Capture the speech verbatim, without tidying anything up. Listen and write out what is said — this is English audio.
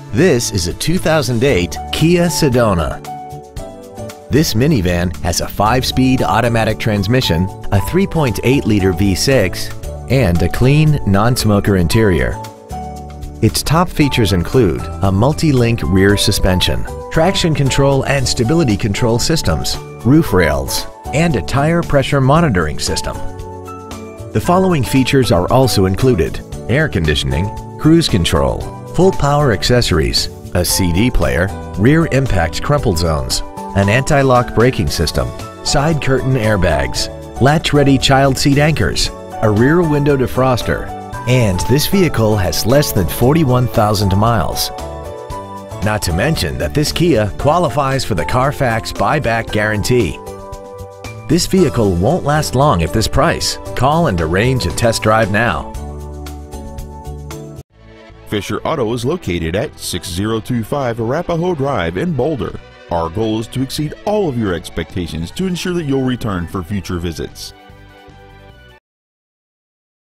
This is a two thousand eight Kia Sedona. This minivan has a five-speed automatic transmission, a three point eight liter V six, and a clean, non-smoker interior. Its top features include a multi-link rear suspension, traction control and stability control systems, roof rails, and a tire pressure monitoring system. The following features are also included: air conditioning, cruise control, full power accessories, a C D player, rear impact crumple zones, an anti-lock braking system, side curtain airbags, latch-ready child seat anchors, a rear window defroster, and this vehicle has less than forty-one thousand miles. Not to mention that this Kia qualifies for the Carfax buyback guarantee. This vehicle won't last long at this price. Call and arrange a test drive now. Fisher Auto is located at six zero two five Arapahoe Drive in Boulder. Our goal is to exceed all of your expectations to ensure that you'll return for future visits.